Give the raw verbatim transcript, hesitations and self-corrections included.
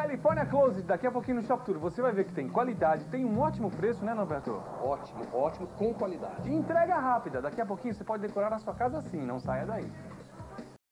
California Closet, daqui a pouquinho no Shop Tour, você vai ver que tem qualidade, tem um ótimo preço, né, Norberto? Ótimo, ótimo, com qualidade. E entrega rápida, daqui a pouquinho você pode decorar a sua casa assim, não saia daí.